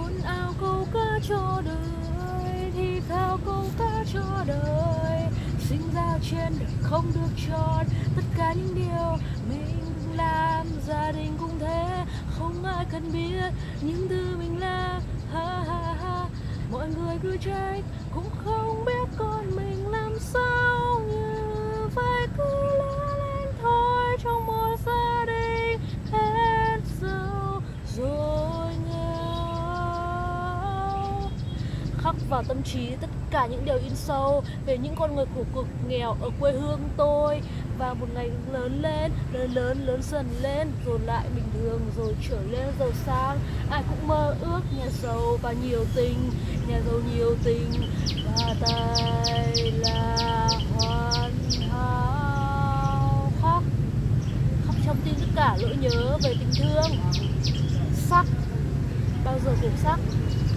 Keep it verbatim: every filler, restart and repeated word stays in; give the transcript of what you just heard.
ồn ào câu ca cho đời, thì thào câu ca cho đời. Sinh ra trên đời không được chọn tất cả những điều mình làm, gia đình cũng thế, không ai cần biết những thứ mình làm. Ha ha ha, mọi người cứ trách cũng không biết con mình làm sao, như phải cứ lớn lên thôi trong một gia đình hết giàu rồi nghèo. Khắc vào tâm trí tất cả những điều in sâu về những con người khổ cực nghèo ở quê hương tôi. Và một ngày lớn lên, lớn lớn, lớn dần lên, rồi lại bình thường, rồi trở lên giàu sang. Ai cũng mơ ước nhà giàu và nhiều tình, nhà giàu nhiều tình và tài là hoàn hảo. Khóc, khóc trong tim tất cả nỗi nhớ về tình thương. Sắc, bao giờ cũng sắc.